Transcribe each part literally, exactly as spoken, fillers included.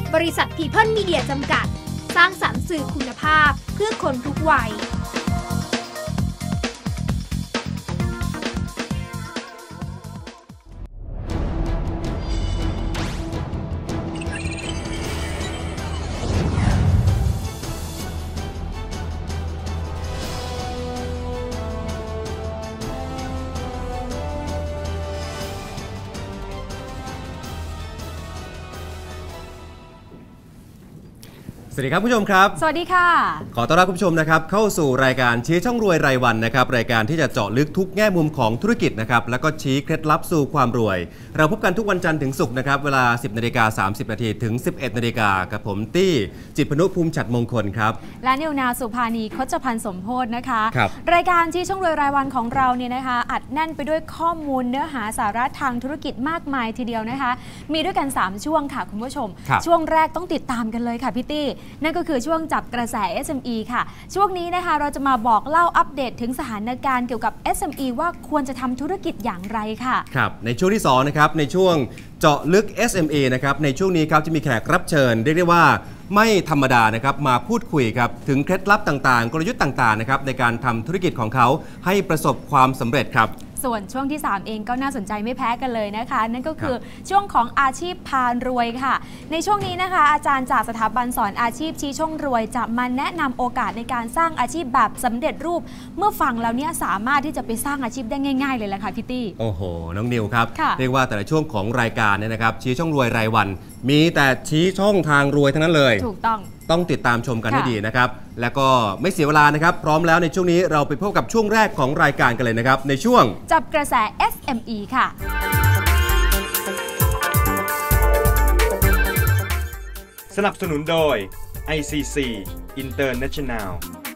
บริษัท People Media จำกัดสร้างสรรค์สื่อคุณภาพเพื่อคนทุกวัยสวัสดีครับคุณผู้ชมครับสวัสดีค่ะขอต้อนรับคุณผู้ชมนะครับเข้าสู่รายการชี้ช่องรวยรายวันนะครับรายการที่จะเจาะลึกทุกแง่มุมของธุรกิจนะครับแล้วก็ชี้เคล็ดลับสู่ความรวยเราพบกันทุกวันจันทร์ถึงศุกร์นะครับเวลา สิบนาฬิกาสามสิบนาทีถึง สิบเอ็ดนาฬิกากับผมตี้จิตพนุภูมิฉัตรมงคลครับและนิวนาสุภานีคชพันธ์สมโพธนะคะครับรายการชี้ช่องรวยรายวันของเราเนี่ยนะคะอัดแน่นไปด้วยข้อมูลเนื้อหาสาระทางธุรกิจมากมายทีเดียวนะคะมีด้วยกันสามช่วงค่ะคุณผู้ชมช่วงแรกต้องติดตามกันเลยค่ะพี่ตี้นั่นก็คือช่วงจับกระแส เอส เอ็ม อี ค่ะช่วงนี้นะคะเราจะมาบอกเล่าอัปเดตถึงสถานการณ์เกี่ยวกับ เอส เอ็ม อี ว่าควรจะทำธุรกิจอย่างไรค่ะครับในช่วงที่สองนะครับในช่วงเจาะลึก เอส เอ็ม อี นะครับในช่วงนี้ครับจะมีแขกรับเชิญเรียกได้ว่าไม่ธรรมดานะครับมาพูดคุยครับถึงเคล็ดลับต่างๆกลยุทธ์ต่างๆนะครับในการทำธุรกิจของเขาให้ประสบความสำเร็จครับส่วนช่วงที่สามเองก็น่าสนใจไม่แพ้กันเลยนะคะนั่นก็คือช่วงของอาชีพพารวยค่ะในช่วงนี้นะคะอาจารย์จากสถาบันสอนอาชีพชี้ช่องรวยจะมาแนะนำโอกาสในการสร้างอาชีพแบบสำเร็จรูปเมื่อฟังแล้วเนี่ยสามารถที่จะไปสร้างอาชีพได้ง่ายๆเลยแหละค่ะพี่ตี้โอ้โหน้องนิวครับเรียกว่าแต่ละช่วงของรายการเนี่ยนะครับชี้ช่องรวยรายวันมีแต่ชี้ช่องทางรวยทั้งนั้นเลยถูกต้องต้องติดตามชมกันให้ดีนะครับแล้วก็ไม่เสียเวลานะครับพร้อมแล้วในช่วงนี้เราไปพบกับช่วงแรกของรายการกันเลยนะครับในช่วงจับกระแส เอส เอ็ม อี ค่ะสนับสนุนโดย ไอ ซี ซี International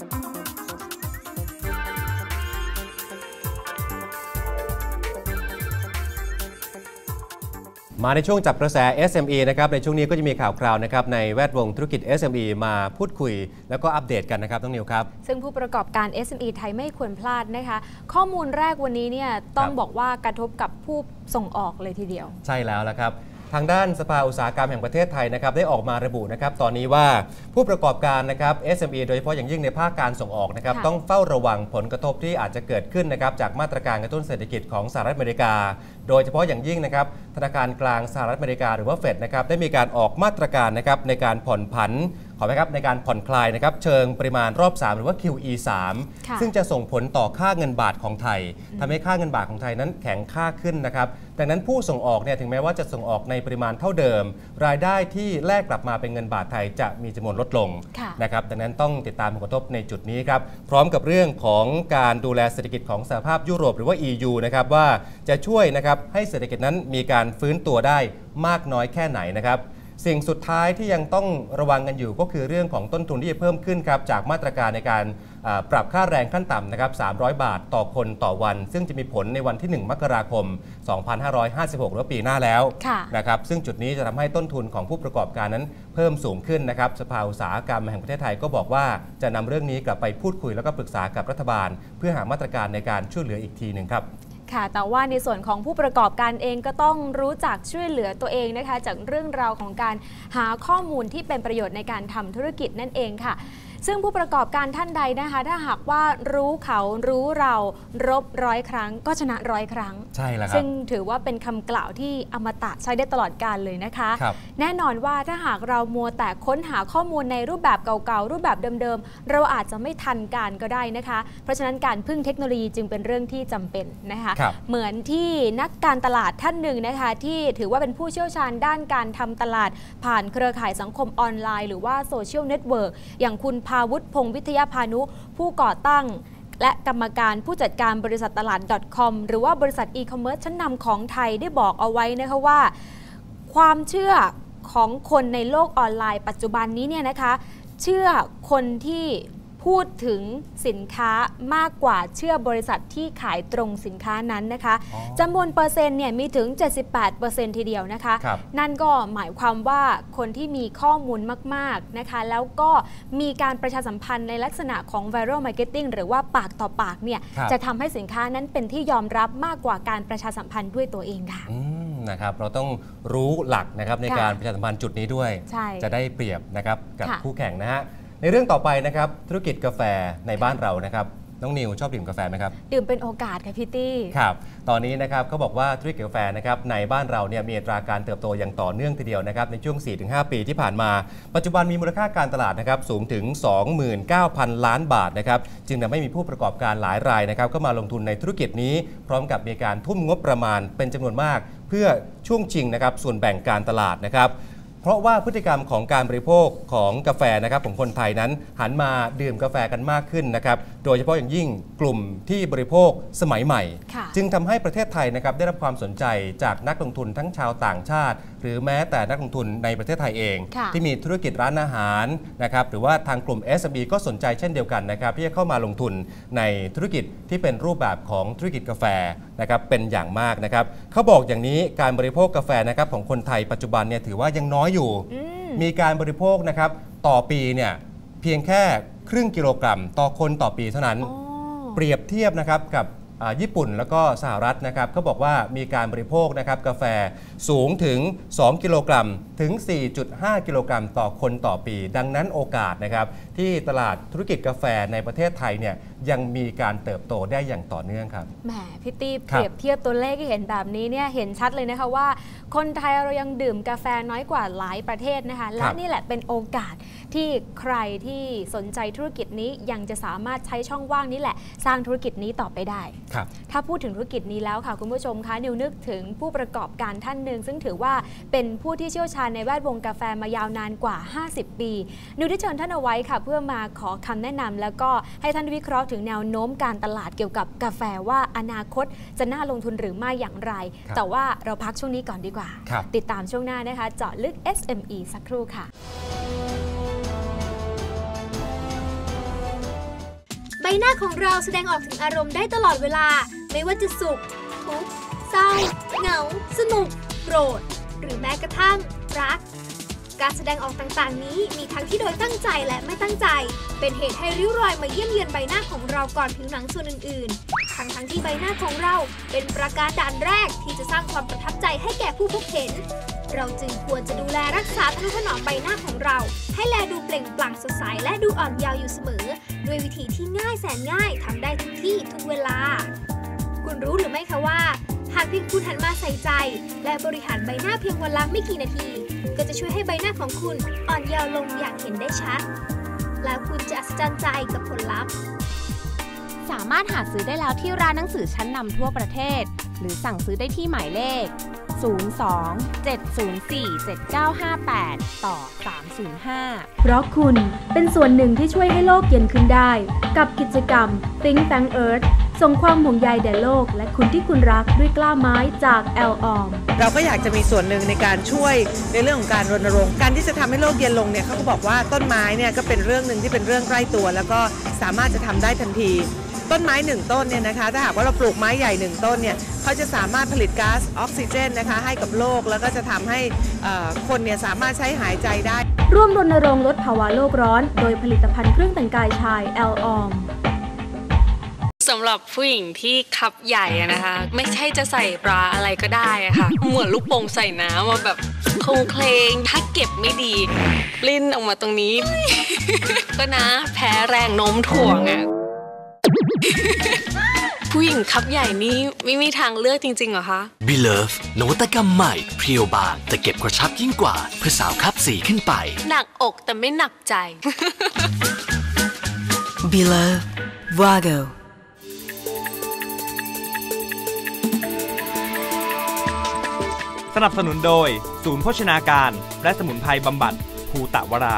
มาในช่วงจับกระแส เอส เอ็ม อี นะครับในช่วงนี้ก็จะมีข่าวคราวนะครับในแวดวงธุรกิจ เอส เอ็ม อี มาพูดคุยแล้วก็อัปเดตกันนะครับต้องนิวครับซึ่งผู้ประกอบการ เอส เอ็ม อี ไทยไม่ควรพลาดนะคะข้อมูลแรกวันนี้เนี่ยต้องบอกว่ากระทบกับผู้ส่งออกเลยทีเดียวใช่แล้วละครับทางด้านสภาอุตสาหกรรมแห่งประเทศไทยนะครับได้ออกมาระบุนะครับตอนนี้ว่าผู้ประกอบการนะครับ เอส เอ็ม อี โดยเฉพาะอย่างยิ่งในภาคการส่งออกนะครับต้องเฝ้าระวังผลกระทบที่อาจจะเกิดขึ้นนะครับจากมาตรการกระตุ้นเศรษฐกิจของสหรัฐอเมริกาโดยเฉพาะอย่างยิ่งนะครับธนาคารกลางสหรัฐอเมริกาหรือว่าเฟดนะครับได้มีการออกมาตรการนะครับในการผ่อนผันขอไหมครับในการผ่อนคลายนะครับเชิงปริมาณรอบสามหรือว่า คิว อี สาม ซึ่งจะส่งผลต่อค่าเงินบาทของไทยทำให้ค่าเงินบาทของไทยนั้นแข็งค่าขึ้นนะครับดังนั้นผู้ส่งออกเนี่ยถึงแม้ว่าจะส่งออกในปริมาณเท่าเดิมรายได้ที่แลกกลับมาเป็นเงินบาทไทยจะมีจำนวนลดลงนะครับดังนั้นต้องติดตามผลกระทบในจุดนี้ครับพร้อมกับเรื่องของการดูแลเศรษฐกิจของสหภาพยุโรปหรือว่า อี ยู นะครับว่าจะช่วยนะครับให้เศรษฐกิจนั้นมีการฟื้นตัวได้มากน้อยแค่ไหนนะครับสิ่งสุดท้ายที่ยังต้องระวังกันอยู่ก็คือเรื่องของต้นทุนที่จะเพิ่มขึ้นครับจากมาตรการในการปรับค่าแรงขั้นต่ำนะครับสามร้อยบาทต่อคนต่อวันซึ่งจะมีผลในวันที่หนึ่งมกราคมสองพันห้าร้อยห้าสิบหกหรือปีหน้าแล้วนะครับซึ่งจุดนี้จะทำให้ต้นทุนของผู้ประกอบการนั้นเพิ่มสูงขึ้นนะครับสภาอุตสาหกรรมแห่งประเทศไทยก็บอกว่าจะนำเรื่องนี้กลับไปพูดคุยแล้วก็ปรึกษากับรัฐบาลเพื่อหามาตรการในการช่วยเหลืออีกทีหนึ่งครับค่ะแต่ว่าในส่วนของผู้ประกอบการเองก็ต้องรู้จักช่วยเหลือตัวเองนะคะจากเรื่องราวของการหาข้อมูลที่เป็นประโยชน์ในการทำธุรกิจนั่นเองค่ะซึ่งผู้ประกอบการท่านใดนะคะถ้าหากว่ารู้เขารู้เรารบร้อยครั้งก็ชนะร้อยครั้งใช่แล้วครับซึ่งถือว่าเป็นคำกล่าวที่อมตะใช้ได้ตลอดกาลเลยนะคะแน่นอนว่าถ้าหากเรามัวแต่ค้นหาข้อมูลในรูปแบบเก่าๆรูปแบบเดิมๆเราอาจจะไม่ทันการก็ได้นะคะเพราะฉะนั้นการพึ่งเทคโนโลยีจึงเป็นเรื่องที่จำเป็นนะคะเหมือนที่นักการตลาดท่านหนึ่งนะคะที่ถือว่าเป็นผู้เชี่ยวชาญด้านการทำตลาดผ่านเครือข่ายสังคมออนไลน์หรือว่าโซเชียลเน็ตเวิร์กอย่างคุณภาวุฒิพงษ์วิทยาพานุผู้ก่อตั้งและกรรมการผู้จัดการบริษัทตลาด .com หรือว่าบริษัทอีคอมเมิร์ซชั้นนำของไทยได้บอกเอาไว้นะคะว่าความเชื่อของคนในโลกออนไลน์ปัจจุบันนี้เนี่ยนะคะเชื่อคนที่พูดถึงสินค้ามากกว่าเชื่อบริษัทที่ขายตรงสินค้านั้นนะคะจำนวนเปอร์เซ็นต์เนี่ยมีถึง เจ็ดสิบแปดเปอร์เซ็นต์ ทีเดียวนะคะนั่นก็หมายความว่าคนที่มีข้อมูลมากๆนะคะแล้วก็มีการประชาสัมพันธ์ในลักษณะของ viral marketing หรือว่าปากต่อปากเนี่ยจะทำให้สินค้านั้นเป็นที่ยอมรับมากกว่าการประชาสัมพันธ์ด้วยตัวเองค่ะนะครับเราต้องรู้หลักนะครับในการประชาสัมพันธ์จุดนี้ด้วยจะได้เปรียบนะครับกับคู่แข่งนะฮะในเรื่องต่อไปนะครับธุรกิจกาแฟในบ้านเรานะครับน้องนิวชอบดื่มกาแฟไหมครับดื่มเป็นโอกาสค่ะพี่ตี้ครับตอนนี้นะครับเขาบอกว่าธุรกิจกาแฟนะครับในบ้านเราเนี่ยมีอัตราการเติบโตอย่างต่อเนื่องทีเดียวนะครับในช่วง สี่ถึงห้า ปีที่ผ่านมาปัจจุบันมีมูลค่าการตลาดนะครับสูงถึง สองหมื่นเก้าพัน ล้านบาทนะครับจึงทำให้มีผู้ประกอบการหลายรายนะครับก็มาลงทุนในธุรกิจนี้พร้อมกับมีการทุ่มงบประมาณเป็นจำนวนมากเพื่อช่วงชิงนะครับส่วนแบ่งการตลาดนะครับเพราะว่าพฤติกรรมของการบริโภคของกาแฟนะครับของคนไทยนั้นหันมาดื่มกาแฟกันมากขึ้นนะครับโดยเฉพาะอย่างยิ่งกลุ่มที่บริโภคสมัยใหม่จึงทำให้ประเทศไทยนะครับได้รับความสนใจจากนักลงทุนทั้งชาวต่างชาติหรือแม้แต่นักลงทุนในประเทศไทยเองที่มีธุรกิจร้านอาหารนะครับหรือว่าทางกลุ่ม เอส เอ็ม อี ก็สนใจเช่นเดียวกันนะครับที่จะเข้ามาลงทุนในธุรกิจที่เป็นรูปแบบของธุรกิจกาแฟนะครับเป็นอย่างมากนะครับเขาบอกอย่างนี้การบริโภคกาแฟนะครับของคนไทยปัจจุบันเนี่ยถือว่ายังน้อยอยู่มีการบริโภคนะครับต่อปีเนี่ยเพียงแค่ครึ่งกิโลกรัมต่อคนต่อปีเท่านั้นเปรียบเทียบนะครับกับญี่ปุ่นแล้วก็สหรัฐนะครับเขาบอกว่ามีการบริโภคนะครับกาแฟสูงถึงสองกิโลกรัมถึง สี่จุดห้า กิโลกรัมต่อคนต่อปีดังนั้นโอกาสนะครับที่ตลาดธุรกิจกาแฟในประเทศไทยเนี่ยยังมีการเติบโตได้อย่างต่อเนื่องครับแหมพี่ตีเปรียบเทียบตัวเลขที่เห็นแบบนี้เนี่ยเห็นชัดเลยนะคะว่าคนไทยเรายังดื่มกาแฟน้อยกว่าหลายประเทศนะคะและนี่แหละเป็นโอกาสที่ใครที่สนใจธุรกิจนี้ยังจะสามารถใช้ช่องว่างนี้แหละสร้างธุรกิจนี้ต่อไปได้ถ้าพูดถึงธุรกิจนี้แล้วค่ะคุณผู้ชมคะนิวนึกถึงผู้ประกอบการท่านหนึ่งซึ่งถือว่าเป็นผู้ที่เชี่ยวชาญในแวดวงกาแฟมายาวนานกว่าห้าสิบปีนิวได้เชิญท่านเอาไว้ค่ะเพื่อมาขอคำแนะนำแล้วก็ให้ท่านวิเคราะห์ถึงแนวโน้มการตลาดเกี่ยวกับกาแฟว่าอนาคตจะน่าลงทุนหรือไม่อย่างไรแต่ว่าเราพักช่วงนี้ก่อนดีกว่าติดตามช่วงหน้านะคะเจาะลึก เอส เอ็ม อี สักครู่ค่ะใบหน้าของเราแสดงออกถึงอารมณ์ได้ตลอดเวลาไม่ว่าจะสุขทุกข์เศร้าเหงาสนุกโกรธหรือแม้กระทั่งรักการแสดงออกต่างๆนี้มีทั้งที่โดยตั้งใจและไม่ตั้งใจเป็นเหตุให้ริ้วรอยมาเยี่ยมเยือนใบหน้าของเราก่อนผิวหนังส่วนอื่นๆทั้งทั้งที่ใบหน้าของเราเป็นประการด่านแรกที่จะสร้างความประทับใจให้แก่ผู้พบเห็นเราจึงควรจะดูแลรักษาทนุถนอมใบหน้าของเราให้แลดูเปล่งปลั่งสดใสและดูอ่อนเยาว์อยู่เสมอด้วยวิธีที่ง่ายแสนง่ายทำได้ทุกที่ทุกเวลาคุณรู้หรือไม่คะว่าหากเพียงคุณหันมาใส่ใจและบริหารใบหน้าเพียงวันละไม่กี่นาทีก็จะช่วยให้ใบหน้าของคุณอ่อนเยาว์ลงอย่างเห็นได้ชัดแล้วคุณจะอัศจรรย์ใจกับผลลัพธ์สามารถหาซื้อได้แล้วที่ร้านหนังสือชั้นนำทั่วประเทศหรือสั่งซื้อได้ที่หมายเลขศูนย์ สอง เจ็ด ศูนย์ สี่ เจ็ด เก้า ห้า แปด ต่อ สาม ศูนย์ ห้าเพราะคุณเป็นส่วนหนึ่งที่ช่วยให้โลกเย็นขึ้นได้กับกิจกรรม Think Tank Earth ส่งความห่วงใยแด่โลกและคุณที่คุณรักด้วยกล้าไม้จาก แอล ออมเราก็อยากจะมีส่วนหนึ่งในการช่วยในเรื่องของการรณรงค์การที่จะทำให้โลกเย็นลงเนี่ยเขาก็บอกว่าต้นไม้เนี่ยก็เป็นเรื่องหนึ่งที่เป็นเรื่องใกล้ตัวแล้วก็สามารถจะทำได้ทันทีต้นไม้หนึ่งต้นเนี่ยนะคะถ้าหากว่าเราปลูกไม้ใหญ่หนึ่งต้นเนี่ยเขาจะสามารถผลิตก๊าซออกซิเจนนะคะให้กับโลกแล้วก็จะทำให้คนเนี่ยสามารถใช้หายใจได้ร่วมรณรงค์ลดภาวะโลกร้อนโดยผลิตภัณฑ์เครื่องแต่งกายชาย แอล ออมสำหรับผู้หญิงที่คับใหญ่นะคะไม่ใช่จะใส่บราอะไรก็ได้อะค่ะเหมือนลูกโป่งใส่น้ำมาแบบโคงเคลงถ้าเก็บไม่ดีปลิ้นออกมาตรงนี้ ก็นะแพ้แรงโน้มถ่วงอะผู้หญิงคับใหญ่นี่ไม่มีทางเลือกจริงๆเหรอคะ Belove นวัตกรรมใหม่เพรียวบางแต่เก็บกระชับยิ่งกว่าเพื่อสาวคับสีขึ้นไปหนักอกแต่ไม่หนักใจ Belove Vago สนับสนุนโดยศูนย์โภชนาการและสมุนไพรบำบัดภูตะวรา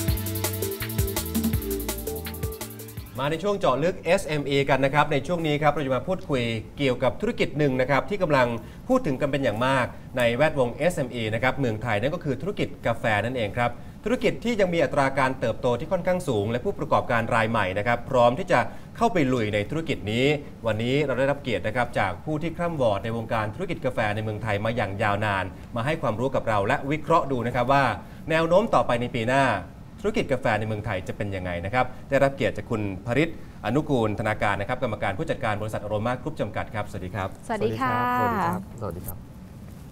มาในช่วงเจาะลึก เอส เอ็ม อี กันนะครับในช่วงนี้ครับเราจะมาพูดคุยเกี่ยวกับธุรกิจหนึ่งนะครับที่กำลังพูดถึงกันเป็นอย่างมากในแวดวง เอส เอ็ม อี นะครับเมืองไทยนั่นก็คือธุรกิจกาแฟนั่นเองครับธุรกิจที่ยังมีอัตราการเติบโตที่ค่อนข้างสูงและผู้ประกอบการรายใหม่นะครับพร้อมที่จะเข้าไปลุยในธุรกิจนี้วันนี้เราได้รับเกียรตินะครับจากผู้ที่คร่ำวอร์ดในวงการธุรกิจกาแฟในเมืองไทยมาอย่างยาวนานมาให้ความรู้กับเราและวิเคราะห์ดูนะครับว่าแนวโน้มต่อไปในปีหน้าธุรกิจกาแฟในเมืองไทยจะเป็นยังไงนะครับได้รับเกียรติจากคุณภริษฐ์อนุกูลธนาการนะครับกรรมการผู้จัดการบริษัทอโรมากรุ๊ปจำกัดครับสวัสดีครับสวัสดีค่ะสวัสดีครับสวัสดีครับ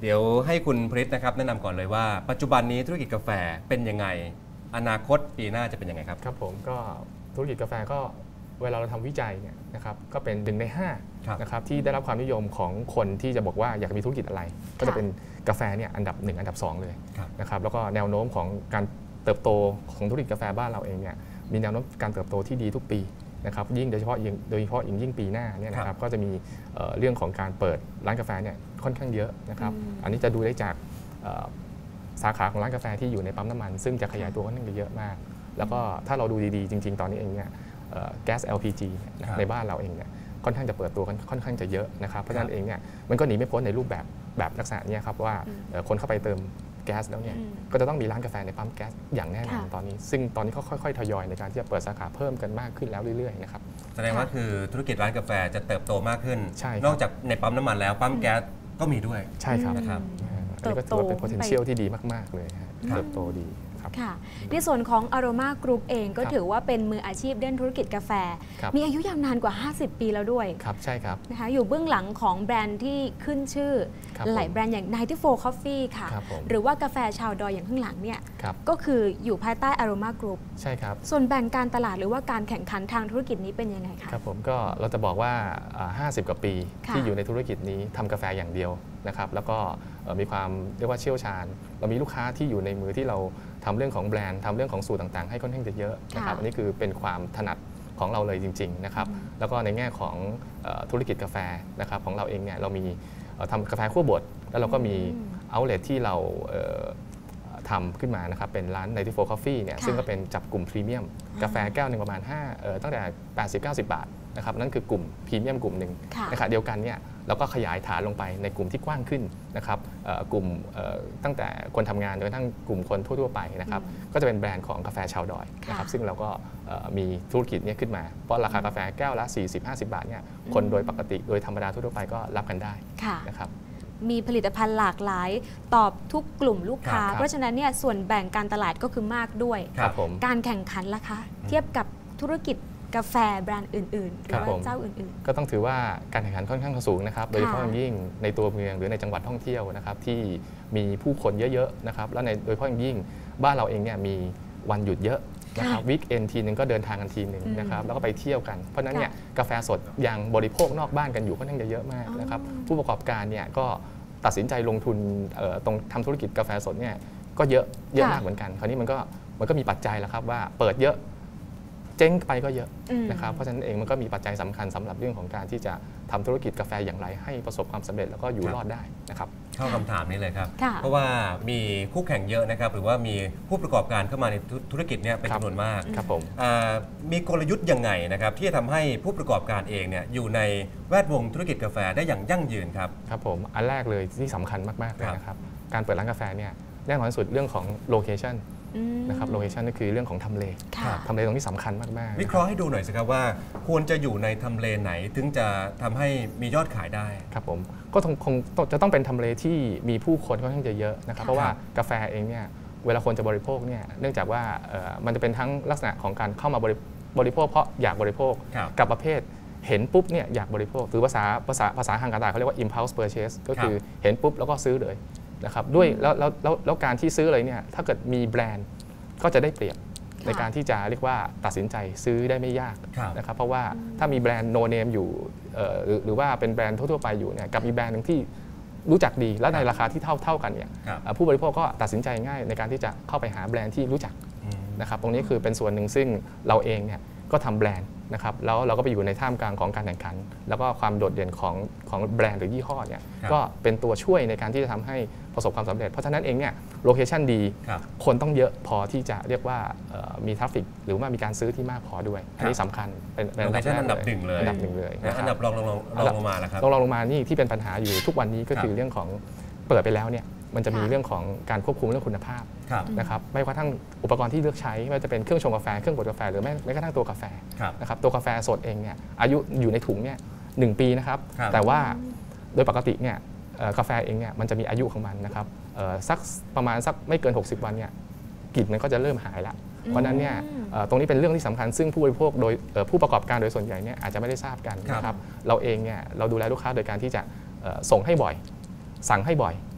เดี๋ยวให้คุณพริตนะครับแนะนำก่อนเลยว่าปัจจุบันนี้ธุรกิจกาแฟเป็นยังไงอนาคตปีหน้าจะเป็นยังไงครับครับผมก็ธุรกิจกาแฟก็เวลาเราทำวิจัยเนี่ยนะครับก็เป็นหนึ่งในห้านะครับที่ได้รับความนิยมของคนที่จะบอกว่าอยากมีธุรกิจอะไรก็จะเป็นกาแฟเนี่ยอันดับหนึ่งอันดับสองเลยนะครับแล้วก็แนวโน้มของการเติบโตของธุรกิจกาแฟบ้านเราเองเนี่ยมีแนวโน้มการเติบโตที่ดีทุกปีนะครับยิ่งโดยเฉพาะโดยเฉพาะยิ่งปีหน้าเนี่ยนะครับก็จะมีเรื่องของการเปิดร้านกาแฟเนี่ยค่อนข้างเยอะนะครับอันนี้จะดูได้จากสาขาของร้านกาแฟที่อยู่ในปั๊มน้ำมันซึ่งจะขยายตัวค่อนข้างเยอะมากแล้วก็ถ้าเราดูดีๆจริงๆตอนนี้เองเนี่ยแก๊ส แอล พี จี ในบ้านเราเองเนี่ยค่อนข้างจะเปิดตัวค่อนข้างจะเยอะนะครับเพราะฉะนั้นเองเนี่ยมันก็หนีไม่พ้นในรูปแบบแบบลักษณะนี้ครับว่าคนเข้าไปเติมแก๊สแล้วเนี่ยก็จะต้องมีร้านกาแฟในปั๊มแก๊สอย่างแน่นอนตอนนี้ซึ่งตอนนี้เขาค่อยๆทยอยในการที่จะเปิดสาขาเพิ่มกันมากขึ้นแล้วเรื่อยๆนะครับแสดงว่าคือธุรกิจร้านกาแฟจะเติบโตมากขึ้นนอกจากในปั๊มน้ำมันแล้วปั๊มแก๊สก็มีด้วยใช่ครับนะครับอันนี้ก็ถือว่าเป็น potential ที่ดีมากๆเลยเติบโตดีค่ะในส่วนของ Aroma Group เองก็ถือว่าเป็นมืออาชีพด้านธุรกิจกาแฟมีอายุยาวนานกว่าห้าสิบปีแล้วด้วยครับใช่ครับนะคะอยู่เบื้องหลังของแบรนด์ที่ขึ้นชื่อหลายแบรนด์อย่าง ไนน์ตี้โฟร์ Coffee ค่ะหรือว่ากาแฟชาวดอยอย่างข้างหลังเนี่ยก็คืออยู่ภายใต้ Aroma Group ใช่ครับส่วนแบ่งการตลาดหรือว่าการแข่งขันทางธุรกิจนี้เป็นยังไงคะครับผมก็เราจะบอกว่าห้าสิบกว่าปีที่อยู่ในธุรกิจนี้ทำกาแฟอย่างเดียวนะครับแล้วก็มีความเรียกว่าเชี่ยวชาญเรามีลูกค้าที่อยู่ในมือที่เราทำเรื่องของแบรนด์ทำเรื่องของสูตรต่างๆให้ค่อนข้างจะเยอะนะครับอันนี้คือเป็นความถนัดของเราเลยจริงๆนะครับแล้วก็ในแง่ของธุรกิจกาแฟนะครับของเราเองเนี่ยเรามีทำกาแฟคั่วบดแล้วเราก็มีเอาท์เลทที่เราทำขึ้นมานะครับเป็นร้าน ไนน์ตี้โฟร์ Coffee เนี่ยซึ่งก็เป็นจับกลุ่มพรีเมียมกาแฟแก้วหนึ่งประมาณห้าตั้งแต่ แปดสิบถึงเก้าสิบ บาทนะครับนั่นคือกลุ่มพรีเมียมกลุ่มหนึ่งในขณะเดียวกันเนี่ยเราก็ขยายฐานลงไปในกลุ่มที่กว้างขึ้นนะครับกลุ่มตั้งแต่คนทำงานจนกระทั่งกลุ่มคนทั่วๆไปนะครับก็จะเป็นแบรนด์ของกาแฟชาวดอยนะครับซึ่งเราก็มีธุรกิจนี้ขึ้นมาเพราะราคากาแฟแก้วละ สี่สิบถึงห้าสิบ บาทเนี่ยคนโดยปกติโดยธรรมดาทั่วๆไปก็รับกันได้นะครับมีผลิตภัณฑ์หลากหลายตอบทุกกลุ่มลูกค้าเพราะฉะนั้นเนี่ยส่วนแบ่งการตลาดก็คือมากด้วยการแข่งขันล่ะคะเทียบกับธุรกิจกาแฟแบรนด์อื่นๆหรือว่าเจ้าอื่นๆก็ต้องถือว่าการแข่งขันค่อนข้างสูงนะครับโดยเฉพาะยิ่งในตัวเมืองหรือในจังหวัดท่องเที่ยวนะครับที่มีผู้คนเยอะๆนะครับแล้วในโดยเฉพาะยิ่งบ้านเราเองเนี่ยมีวันหยุดเยอะนะครับวีคเอนทีนึงก็เดินทางกันทีนึงนะครับแล้วก็ไปเที่ยวกันเพราะนั้นเนี่ยกาแฟสดยังบริโภคนอกบ้านกันอยู่ค่อนข้างจะเยอะมากนะครับผู้ประกอบการเนี่ยก็ตัดสินใจลงทุนตรงทำธุรกิจกาแฟสดเนี่ยก็เยอะเยอะมากเหมือนกันคราวนี้มันก็มันก็มีปัจจัยแล้วครับว่าเปิดเยอะเจ๊งไปก็เยอะนะครับเพราะฉะนั้นเองมันก็มีปัจจัยสำคัญสำหรับเรื่องของการที่จะทำธุรกิจกาแฟอย่างไรให้ประสบความสำเร็จแล้วก็อยู่รอดได้นะครับเข้าคำถามนี้เลยครับเพราะว่ามีคู่แข่งเยอะนะครับหรือว่ามีผู้ประกอบการเข้ามาในธุรกิจเนี่ยเป็นจำนวนมากครับผมมีกลยุทธ์ยังไงนะครับที่จะทำให้ผู้ประกอบการเองเนี่ยอยู่ในแวดวงธุรกิจกาแฟได้อย่างยั่งยืนครับครับผมอันแรกเลยที่สำคัญมากๆเลยนะครับการเปิดร้านกาแฟเนี่ยแน่นอนที่สุดเรื่องของโลเคชั่นนะครับโลเคชันก็คือเรื่องของทำเลทำเลตรงนี้สำคัญมากๆวิเคราะห์ให้ดูหน่อยสิครับว่าควรจะอยู่ในทำเลไหนถึงจะทำให้มียอดขายได้ครับผมก็คงจะต้องเป็นทำเลที่มีผู้คนค่อนข้างจะเยอะนะครับเพราะว่ากาแฟเองเนี่ยเวลาคนจะบริโภคเนี่ยเนื่องจากว่ามันจะเป็นทั้งลักษณะของการเข้ามาบริโภคเพราะอยากบริโภคกับประเภทเห็นปุ๊บเนี่ยอยากบริโภคหรือภาษาภาษาภาษาทางการตลาดเขาเรียกว่า impulse purchase ก็คือเห็นปุ๊บแล้วก็ซื้อเลยนะครับด้วยแล้วแล้วแล้วการที่ซื้อเลยเนี่ยถ้าเกิดมีแบรนด์ก็จะได้เปรียบในการที่จะเรียกว่าตัดสินใจซื้อได้ไม่ยากนะครับเพราะว่าถ้ามีแบรนด์โนเนมอยู่หรือว่าเป็นแบรนด์ทั่วๆไปอยู่เนี่ยกับมีแบรนด์หนึ่งที่รู้จักดีและในราคาที่เท่าเท่ากันเนี่ยผู้บริโภคก็ตัดสินใจง่ายในการที่จะเข้าไปหาแบรนด์ที่รู้จักนะครับตรงนี้คือเป็นส่วนหนึ่งซึ่งเราเองเนี่ยก็ทำแบรนด์นะครับแล้วเราก็ไปอยู่ในท่ามกลางของการแข่งขันแล้วก็ความโดดเด่นของของแบรนด์หรือยี่ห้อเนี่ยก็เป็นตัวช่วยในการที่จะทำให้ประสบความสำเร็จเพราะฉะนั้นเองเนี่ยโลเคชันดีคนต้องเยอะพอที่จะเรียกว่ามีทราฟฟิกหรือว่ามีการซื้อที่มากพอด้วยอันนี้สำคัญเป็นโลเคชันอันดับหนึ่งเลยอันดับหนึ่งเลยอันดับรองลงลงมาแล้วครับรองลงมานี่ที่เป็นปัญหาอยู่ทุกวันนี้ก็คือเรื่องของเปิดไปแล้วเนี่ยมันจะมีเรื่องของการควบคุมเรื่องคุณภาพนะครับไม่ว่ากระทั่งอุปกรณ์ที่เลือกใช้ไม่ว่าจะเป็นเครื่องชงกาแฟเครื่องบดกาแฟหรือแม้แม้กระทั่งตัวกาแฟนะครับตัวกาแฟสดเองเนี่ยอายุอยู่ในถุงเนี่ยหนึ่งปีนะครับแต่ว่าโดยปกติเนี่ยกาแฟเองเนี่ยมันจะมีอายุของมันนะครับสักประมาณสักไม่เกินหกสิบวันเนี่ยกลิ่นมันก็จะเริ่มหายละเพราะนั้นเนี่ยตรงนี้เป็นเรื่องที่สำคัญซึ่งผู้บริโภคโดยผู้ประกอบการโดยส่วนใหญ่เนี่ยอาจจะไม่ได้ทราบกันนะครับเราเองเนี่ยเราดูแลลูกค้าโดยการที่จะส่งให้บ่อยสั่งให้บ่อย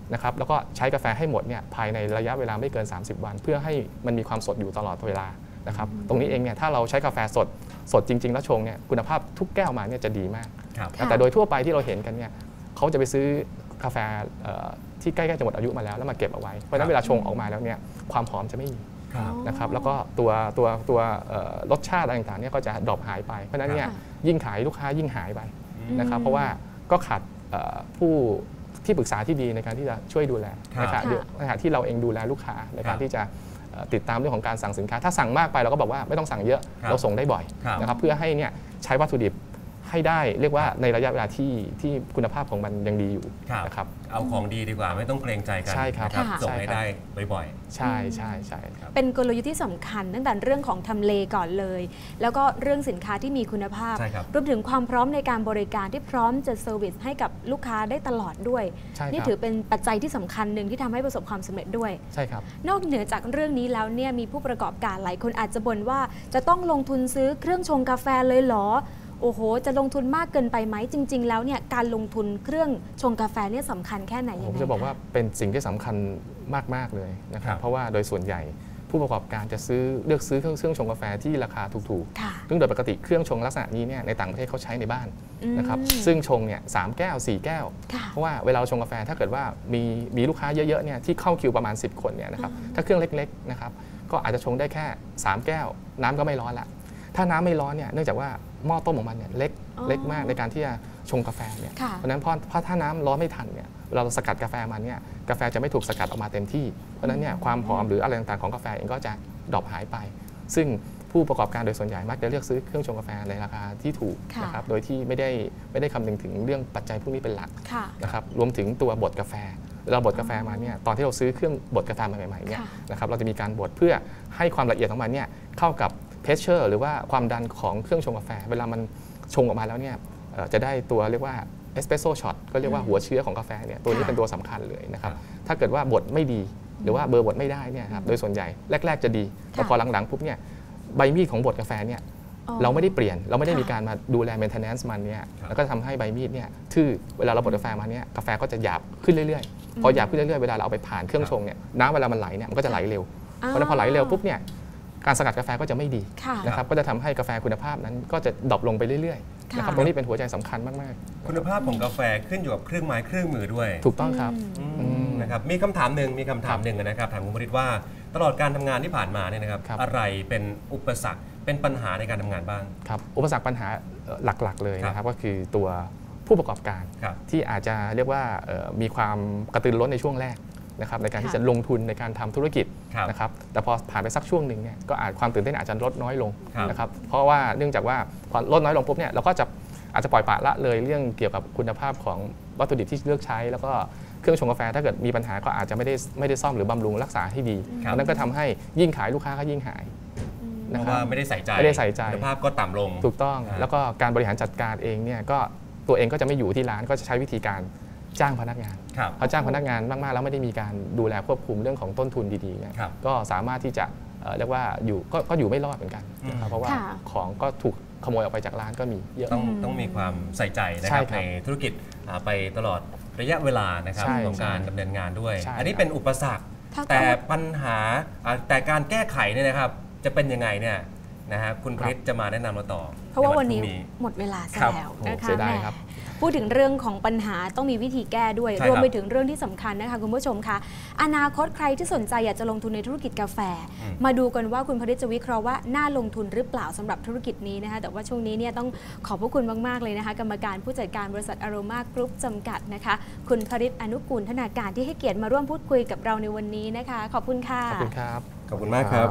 นะครับแล้วก็ใช้กาแฟให้หมดเนี่ยภายในระยะเวลาไม่เกินสามสิบวันเพื่อให้มันมีความสดอยู่ตลอดเวลานะครับตรงนี้เองเนี่ยถ้าเราใช้กาแฟสดสดจริงๆแล้วชงเนี่ยคุณภาพทุกแก้วมาเนี่ยจะดีมากแต่โดยทั่วไปที่เราเห็นกันเนี่ยเขาจะไปซื้อกาแฟที่ใกล้ๆจะหมดอายุมาแล้วแล้วมาเก็บเอาไว้เพราะฉะนั้นเวลาชงออกมาแล้วเนี่ยความหอมจะไม่มีนะครับแล้วก็ตัวตัวตัวรสชาติอะไรต่างๆเนี่ยก็จะดรอปหายไปเพราะฉะนั้นเนี่ยยิ่งขายลูกค้ายิ่งหายไปนะครับเพราะว่าก็ขาดผู้ที่ปรึกษาที่ดีในการที่จะช่วยดูแลนะครับในขณะที่เราเองดูแลลูกค้าในการที่จะติดตามเรื่องของการสั่งสินค้าถ้าสั่งมากไปเราก็บอกว่าไม่ต้องสั่งเยอะเราส่งได้บ่อยนะครับเพื่อให้เนี่ยใช้วัตถุดิบให้ได้เรียกว่าในระยะเวลาที่ที่คุณภาพของมันยังดีอยู่นะครับเอาของดีดีกว่าไม่ต้องเกรงใจกันใช่ครับส่งให้ได้บ่อยๆใช่ใช่ใช่เป็นกลยุทธ์ที่สำคัญตั้งแต่เรื่องของทำเลก่อนเลยแล้วก็เรื่องสินค้าที่มีคุณภาพรวมถึงความพร้อมในการบริการที่พร้อมจะเซอร์วิสให้กับลูกค้าได้ตลอดด้วยนี่ถือเป็นปัจจัยที่สำคัญหนึ่งที่ทำให้ประสบความสำเร็จด้วยใช่ครับนอกเหนือจากเรื่องนี้แล้วเนี่ยมีผู้ประกอบการหลายคนอาจจะบ่นว่าจะต้องลงทุนซื้อเครื่องชงกาแฟเลยเหรอโอ้โหจะลงทุนมากเกินไปไหมจริงๆแล้วเนี่ยการลงทุนเครื่องชงกาแฟเนี่ยสำคัญแค่ไหนผมจะบอกว่าเป็นสิ่งที่สำคัญมากๆเลยนะครับเพราะว่าโดยส่วนใหญ่ผู้ประกอบการจะซื้อเลือกซื้อเครื่องเครื่องชงกาแฟที่ราคาถูกๆซึ่งโดยปกติเครื่องชงลักษณะนี้เนี่ยในต่างประเทศเขาใช้ในบ้านนะครับซึ่งชงเนี่ยสามแก้วสี่แก้วเพราะว่าเวลาเราชงกาแฟถ้าเกิดว่ามีมีลูกค้าเยอะๆเนี่ยที่เข้าคิวประมาณสิบคนเนี่ยนะครับถ้าเครื่องเล็กๆนะครับก็อาจจะชงได้แค่สามแก้วน้ำก็ไม่ร้อนละถ้าน้ำไม่ร้อนเนี่ยเนื่องจากว่าหม้อต้มของมันเนี่ยเล็กเล็กมากในการที่จะชงกาแฟเนี่ยเพราะฉะนั้นเพราะเพราะถ้าน้ำร้อนไม่ทันเนี่ยเราสกัดกาแฟมันเนี่ยกาแฟจะไม่ถูกสกัดออกมาเต็มที่เพราะฉะนั้นเนี่ยความหอมหรืออะไรต่างๆของกาแฟเองก็จะดรอปหายไปซึ่งผู้ประกอบการโดยส่วนใหญ่มักจะเลือกซื้อเครื่องชงกาแฟในราคาที่ถูกนะครับโดยที่ไม่ได้ไม่ได้คำนึงถึงเรื่องปัจจัยพวกนี้เป็นหลักนะครับรวมถึงตัวบดกาแฟเราบดกาแฟมาเนี่ยตอนที่เราซื้อเครื่องบดกาแฟมาใหม่ๆเนี่ยนะครับเราจะมีการบดเพื่อให้ความละเอียดของมันเนี่ยเข้ากับเพชเชอร์หรือว่าความดันของเครื่องชงกาแฟเวลามันชงออกมาแล้วเนี่ยจะได้ตัวเรียกว่าเอสเปรสโซ่ช็อตก็เรียกว่าหัวเชื้อของกาแฟเนี่ยตัวนี้เป็นตัวสำคัญเลยนะครับถ้าเกิดว่าบดไม่ดีหรือว่าเบอร์บดไม่ได้เนี่ยครับโดยส่วนใหญ่แรกๆจะดีแต่พอหลังๆปุ๊บเนี่ยใบมีดของบดกาแฟเนี่ยเราไม่ได้เปลี่ยนเราไม่ได้มีการมาดูแล maintenance มันเนี่ยแล้วก็ทำให้ใบมีดเนี่ยทื่อเวลาเราบดกาแฟมาเนี่ยกาแฟก็จะหยาบขึ้นเรื่อยๆพอหยาบขึ้นเรื่อยๆเวลาเราเอาไปผ่านเครื่องชงเนี่ยน้ำเวลามันไหลเนี่ยมันก็จะไหลเร็วเพราะฉะนั้นพอไหลเร็วปุ๊บเนี่ยการสกัดกาแฟก็จะไม่ดีนะครับก็จะทำให้กาแฟคุณภาพนั้นก็จะดรอปลงไปเรื่อยๆนะครับตรงนี้เป็นหัวใจสำคัญมากๆคุณภาพของกาแฟขึ้นอยู่กับเครื่องไม้เครื่องมือด้วยถูกต้องครับนะครับมีคำถามหนึ่งมีคำถามหนึ่งนะครับถามคุณมริตว่าตลอดการทำงานที่ผ่านมาเนี่ยนะครับอะไรเป็นอุปสรรคเป็นปัญหาในการทำงานบ้างครับอุปสรรคปัญหาหลักๆเลยนะครับก็คือตัวผู้ประกอบการที่อาจจะเรียกว่ามีความกระตือรือร้นในช่วงแรกนะครับในการที่จะลงทุนในการทำธุรกิจนะครับแต่พอผ่านไปสักช่วงหนึ่งเนี่ยก็อาจความตื่นเต้นอาจจะลดน้อยลงนะครับเพราะว่าเนื่องจากว่าพอลดน้อยลงปุ๊บเนี่ยเราก็จะอาจจะปล่อยปละละเลยเรื่องเกี่ยวกับคุณภาพของวัตถุดิบที่เลือกใช้แล้วก็เครื่องชงกาแฟถ้าเกิดมีปัญหาก็อาจจะไม่ได้ไม่ได้ซ่อมหรือบำรุงรักษาให้ดีนั่นก็ทำให้ยิ่งขายลูกค้าก็ยิ่งหายเพราะว่าไม่ได้ใส่ใจไม่ได้ใส่ใจคุณภาพก็ต่ำลงถูกต้องแล้วก็การบริหารจัดการเองเนี่ยก็ตัวเองก็จะไม่อยู่ที่ร้านก็จะใช้วิธีการจ้างพนักงานพอจ้างพนักงานมากๆแล้วไม่ได้มีการดูแลควบคุมเรื่องของต้นทุนดีๆเนี่ยก็สามารถที่จะเรียกว่าอยู่ก็อยู่ไม่รอดเหมือนกันนะครับเพราะว่าของก็ถูกขโมยออกไปจากร้านก็มีเยอะต้องต้องมีความใส่ใจนะครับในธุรกิจไปตลอดระยะเวลานะครับของการดำเนินงานด้วยอันนี้เป็นอุปสรรคแต่ปัญหาแต่การแก้ไขเนี่ยนะครับจะเป็นยังไงเนี่ยนะฮะคุณคริสจะมาแนะนำเราต่อเพราะว่าวันนี้หมดเวลาแล้วนะคะพูดถึงเรื่องของปัญหาต้องมีวิธีแก้ด้วยรวมไปถึงเรื่องที่สำคัญนะคะคุณผู้ชมคะอนาคตใครที่สนใจอยากจะลงทุนในธุรกิจกาแฟมาดูกันว่าคุณพริชจะวิเคราะห์ว่าน่าลงทุนหรือเปล่าสำหรับธุรกิจนี้นะคะแต่ว่าช่วงนี้เนี่ยต้องขอบพระคุณมากๆเลยนะคะกรรมการผู้จัดการบริษัทอโรมากรุ๊ปจำกัดนะคะคุณพริชอนุกูลธนาการที่ให้เกียรติมาร่วมพูดคุยกับเราในวันนี้นะคะขอบคุณค่ะขอบคุณครับขอบคุณมากครับ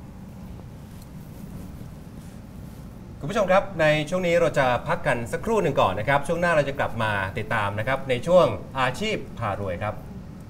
คุณผู้ชมครับในช่วงนี้เราจะพักกันสักครู่หนึ่งก่อนนะครับช่วงหน้าเราจะกลับมาติดตามนะครับในช่วงอาชีพพารวยครับ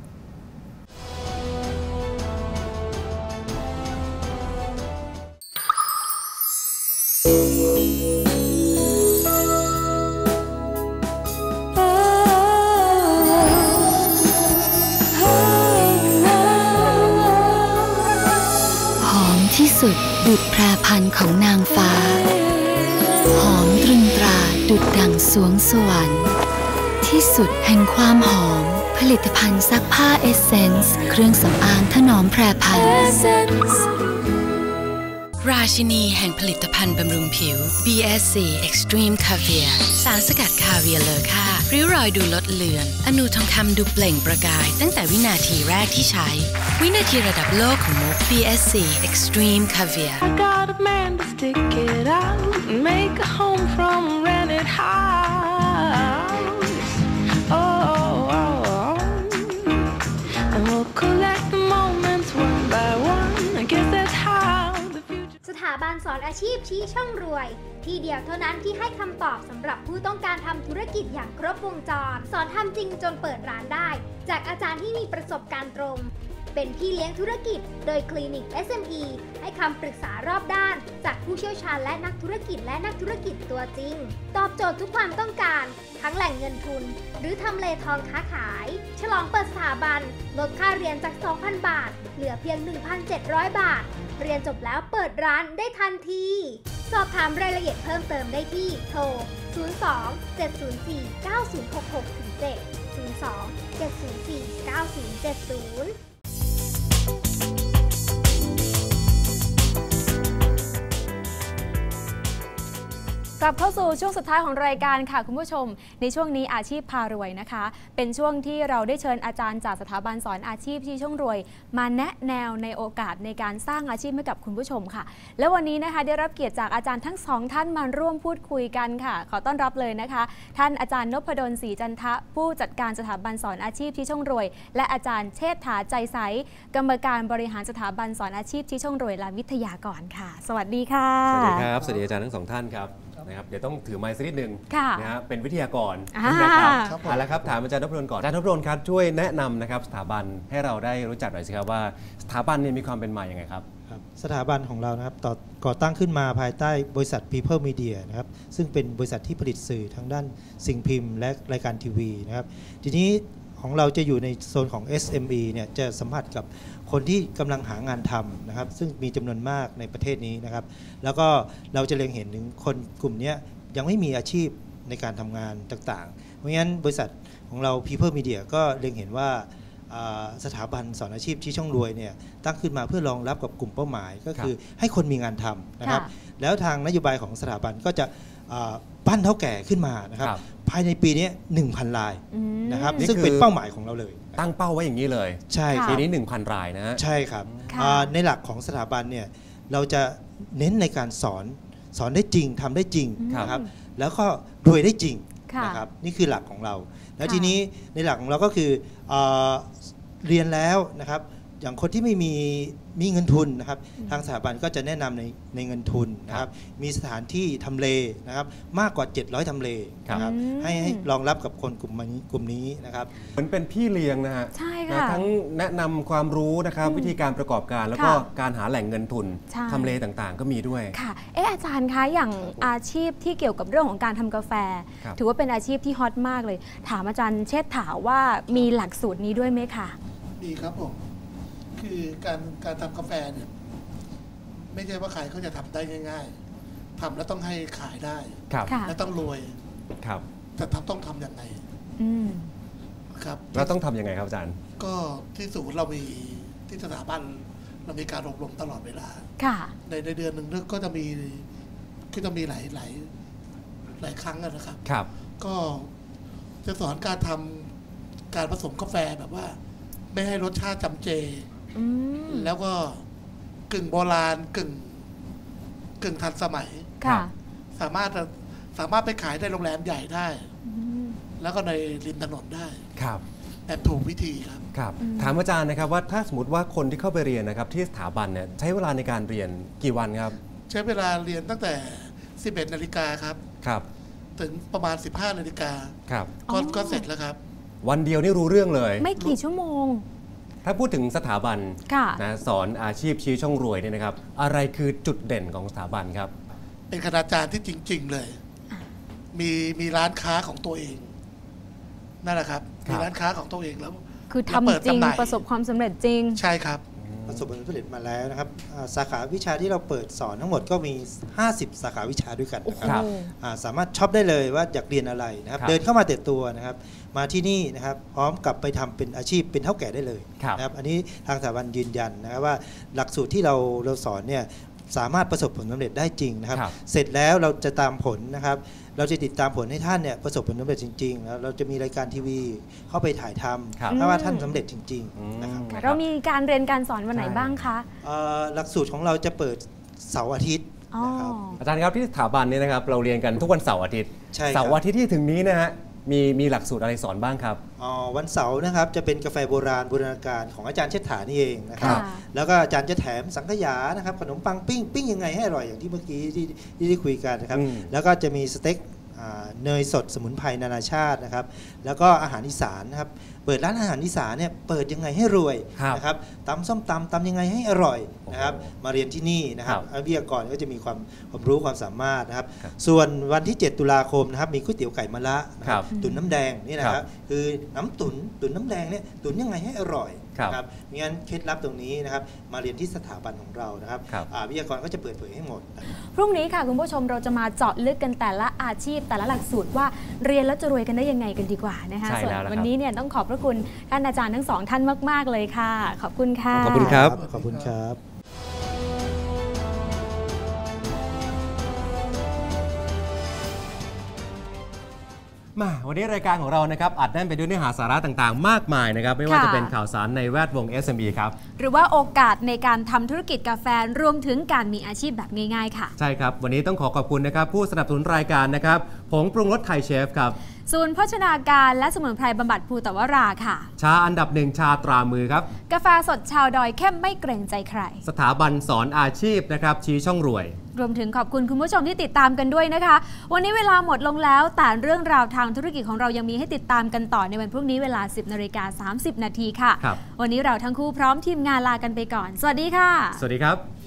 หอมที่สุดดุจแพรพันธุ์ของนางฟ้าหอมตรึงตราดุจดั่งสวงสวรรค์ที่สุดแห่งความหอมผลิตภัณฑ์ซักผ้าเอเซนส์เครื่องสำอางถนอมแพรพันธุ์ราชินีแห่งผลิตภัณฑ์บำรุงผิว บี เอส ซี Extreme Caviar สารสกัดคาเวียร์เลอค่าริ้วรอยดูลดเลือนอนูทองคำดูเปล่งประกายตั้งแต่วินาทีแรกที่ใช้วินาทีระดับโลกของมุก บี เอส ซี Extreme Caviar I got a man to stick it out and make a home from a rented house oh, oh, oh. And we'll collect the moments one by one I guess that's how สถาบันสอนอาชีพชี้ช่องรวยที่เดียวเท่านั้นที่ให้คำตอบสำหรับผู้ต้องการทำธุรกิจอย่างครบวงจรสอนทำจริงจนเปิดร้านได้จากอาจารย์ที่มีประสบการณ์ตรงเป็นพี่เลี้ยงธุรกิจโดยคลินิก เอส เอ็ม อี ให้คำปรึกษารอบด้านจากผู้เชี่ยวชาญและนักธุรกิจและนักธุรกิจตัวจริงตอบโจทย์ทุกความต้องการทั้งแหล่งเงินทุนหรือทำเลทองค้าขายฉลองเปิดสถาบันลดค่าเรียนจาก สองพัน บาทเหลือเพียง หนึ่งพันเจ็ดร้อย บาทเรียนจบแล้วเปิดร้านได้ทันทีสอบถามรายละเอียดเพิ่มเติมได้ที่โทร ศูนย์ สอง เจ็ด ศูนย์ สี่ เก้า ศูนย์ หก หก เจ็ด ศูนย์ สอง เจ็ด ศูนย์ สี่ เก้า ศูนย์ เจ็ด ศูนย์กลับเข้าสู่ช่วงสุดท้ายของรายการค่ะคุณผู้ชมในช่วงนี้อาชีพพารวยนะคะเป็นช่วงที่เราได้เชิญอาจารย์จากสถาบันสอนอาชีพชี้ช่องรวยมาแนะแนวในโอกาสในการสร้างอาชีพให้กับคุณผู้ชมค่ะและวันนี้นะคะได้รับเกียรติจากอาจารย์ทั้งสองท่านมาร่วมพูดคุยกันค่ะขอต้อนรับเลยนะคะท่านอาจารย์นพดลศรีจันทะผู้จัดการสถาบันสอนอาชีพชี้ช่องรวยและอาจารย์เชษฐาใจใสกรรมการบริหารสถาบันสอนอาชีพชี้ช่องรวยและวิทยากรค่ะสวัสดีค่ะสวัสดีครับสวัสดีอาจารย์ทั้งสองท่านครับนะครับเดี๋ยวต้องถือไมค์สักนิดนึงนะฮะเป็นวิทยากรนะครับเอาละครับถามอาจารย์นพดลก่อนอาจารย์นพดลครับช่วยแนะนำนะครับสถาบันให้เราได้รู้จักหน่อยสิครับว่าสถาบันนี้มีความเป็นมาอย่างไงครับสถาบันของเรานะครับต่อก่อตั้งขึ้นมาภายใต้บริษัท People Media นะครับซึ่งเป็นบริษัทที่ผลิตสื่อทางด้านสิ่งพิมพ์และรายการทีวีนะครับทีนี้ของเราจะอยู่ในโซนของ เอส เอ็ม อี เนี่ยจะสัมผัสกับคนที่กำลังหางานทำนะครับซึ่งมีจำนวนมากในประเทศนี้นะครับแล้วก็เราจะเล็งเห็นถึงคนกลุ่มนี้ยังไม่มีอาชีพในการทำงานต่างๆเพราะงั้นบริษัทของเรา People Media ก็เล็งเห็นว่าสถาบันสอนอาชีพชี้ช่องรวยเนี่ยตั้งขึ้นมาเพื่อรองรับกับกลุ่มเป้าหมายก็คือให้คนมีงานทำนะครับแล้วทางนโยบายของสถาบันก็จะปั้นเท่าแก่ขึ้นมานะครับภายในปีนี้ หนึ่งพัน รายนะครับซึ่งเป็นเป้าหมายของเราเลยตั้งเป้าไว้อย่างนี้เลยใช่ปีนี้ หนึ่งพัน รายนะฮะใช่ครับในหลักของสถาบันเนี่ยเราจะเน้นในการสอนสอนได้จริงทำได้จริงนะครับแล้วก็รวยได้จริงนะครับนี่คือหลักของเราแล้วทีนี้ในหลักของเราก็คือเรียนแล้วนะครับอย่างคนที่ไม่มีมีเงินทุนนะครับทางสถาบันก็จะแนะนำในในเงินทุนนะครับมีสถานที่ทำเลนะครับมากกว่าเจ็ดร้อยทำเลนะครับให้ให้รองรับกับคนกลุ่มนี้กลุ่มนี้นะครับเหมือนเป็นพี่เลี้ยงนะฮะใช่ค่ะทั้งแนะนำความรู้นะครับวิธีการประกอบการแล้วก็การหาแหล่งเงินทุนทำเลต่างๆก็มีด้วยค่ะเอออาจารย์คะอย่างอาชีพที่เกี่ยวกับเรื่องของการทำกาแฟถือว่าเป็นอาชีพที่ฮอตมากเลยถามอาจารย์เชษฐาว่ามีหลักสูตรนี้ด้วยไหมคะมีครับผมคือการการทำกาแฟเนี่ยไม่ใช่ว่าใครเขาจะทำได้ง่ายๆทำแล้วต้องให้ขายได้และต้องรวยครับแต่ทำต้องทำอย่างไรครับเราต้องทำยังไงครับอาจารย์ก็ที่ศูนย์เรามีที่สถาบันเรามีการอบรมตลอดเวลาในในเดือนหนึ่งก็จะมีก็จะมีหลายหลายหลายครั้งนะครับครับก็จะสอนการทำการผสมกาแฟแบบว่าไม่ให้รสชาติจำเจแล้วก็กึ่งโบราณกึ่งกึ่งทันสมัยสามารถสามารถไปขายในโรงแรมใหญ่ได้แล้วก็ในริมถนนได้ครับแบบถูกวิธีครับครับถามอาจารย์นะครับว่าถ้าสมมติว่าคนที่เข้าไปเรียนนะครับที่สถาบันเนี่ยใช้เวลาในการเรียนกี่วันครับใช้เวลาเรียนตั้งแต่สิบเอ็ดนาฬิกาครับครับถึงประมาณสิบห้านาฬิกาครับก็เสร็จแล้วครับวันเดียวนี่รู้เรื่องเลยไม่กี่ชั่วโมงถ้าพูดถึงสถาบันนะสอนอาชีพชี้ช่องรวยเนี่ยนะครับอะไรคือจุดเด่นของสถาบันครับเป็นคณาจารย์ที่จริงๆเลยมีมีร้านค้าของตัวเองนั่นแหละครับมีร้านค้าของตัวเองแล้วคือทำจริงประสบความสำเร็จจริงใช่ครับประสบผลสำเร็จมาแล้วนะครับสาขาวิชาที่เราเปิดสอนทั้งหมดก็มีห้าสิบสาขาวิชาด้วยกันนะครับสามารถช็อปได้เลยว่าอยากเรียนอะไรนะครับเดินเข้ามาแต่ตัวนะครับมาที่นี่นะครับพร้อมกับไปทำเป็นอาชีพเป็นเท่าแก่ได้เลยนะครับอันนี้ทางสถาบันยืนยันนะครับว่าหลักสูตรที่เราเราสอนเนี่ยสามารถประสบผลสำเร็จได้จริงนะครับเสร็จแล้วเราจะตามผลนะครับเราจะติดตามผลให้ท่านเนี่ยประสบผลสำเร็จจริงๆแล้วเราจะมีรายการทีวีเข้าไปถ่ายทำเพราะว่าท่านสำเร็จจริงๆนะครับเรามีการเรียนการสอนวันไหนบ้างคะหลักสูตรของเราจะเปิดเสาร์อาทิตย์นะครับอาจารย์ครับที่สถาบันนี้นะครับเราเรียนกันทุกวันเสาร์อาทิตย์เสาร์อาทิตย์ที่ถึงนี้นะฮะมีมีหลักสูตรอะไรสอนบ้างครับอ๋อวันเสาร์นะครับจะเป็นกาแฟโบราณบูรณาการของอาจารย์เชษฐานี่เองนะครับแล้วก็อาจารย์จะแถมสังขยานะครับขนมปังปิ้งปิ้งยังไงให้อร่อยอย่างที่เมื่อกี้ที่ที่ได้คุยกันนะครับแล้วก็จะมีสเต็กเนยสดสมุนไพรนานาชาตินะครับแล้วก็อาหารอีสานนะครับเปิดร้านอาหารอีสานเนี่ยเปิดยังไงให้รวยนะครับตำส้มตำตำยังไงให้อร่อยนะครับมาเรียนที่นี่นะครับวิทยากรก็จะมีความความรู้ความสามารถนะครับส่วนวันที่เจ็ดตุลาคมนะครับมีก๋วยเตี๋ยวไก่มะระตุ๋นน้ำแดงนี่นะครับคือน้ำตุ๋นตุ๋นน้ำแดงเนี่ยตุ๋นยังไงให้อร่อยครับงั้นเคล็ดลับตรงนี้นะครับมาเรียนที่สถาบันของเรานะครับวิทยากรก็จะเปิดเผยให้หมดพรุ่งนี้ค่ะคุณผู้ชมเราจะมาเจาะลึกกันแต่ละอาชีพแต่ละหลักสูตรว่าเรียนแล้วจะรวยกันได้ยังไงกันดีกว่านะคะส่วนวันนี้เนี่ยต้องขอบพระคุณท่านอาจารย์ทั้งสองท่านมากๆเลยค่ะขอบคุณค่ะขอบคุณครับขอบคุณครับมาวันนี้รายการของเรานะครับอัดแน่นไปด้วยเนื้อหาสาระต่างๆมากมายนะครับไม่ว่าจะเป็นข่าวสารในแวดวง เอส เอ็ม อี ครับหรือว่าโอกาสในการทำธุรกิจกาแฟรวมถึงการมีอาชีพแบบง่ายๆค่ะใช่ครับวันนี้ต้องขอขอบคุณนะครับผู้สนับสนุนรายการนะครับผงปรุงรสไทยเชฟครับศูนย์โภชนาการและสมุนไพรบำบัดภูตวราค่ะชาอันดับหนึ่งชาตรามือครับกาแฟสดชาวดอยเข้มไม่เกรงใจใครสถาบันสอนอาชีพนะครับชี้ช่องรวยรวมถึงขอบคุณคุณผู้ชมที่ติดตามกันด้วยนะคะวันนี้เวลาหมดลงแล้วแต่เรื่องราวทางธุรกิจของเรายังมีให้ติดตามกันต่อในวันพรุ่งนี้เวลา สิบนาฬิกาสามสิบนาทีค่ะวันนี้เราทั้งคู่พร้อมทีมงานลากันไปก่อนสวัสดีค่ะสวัสดีครับ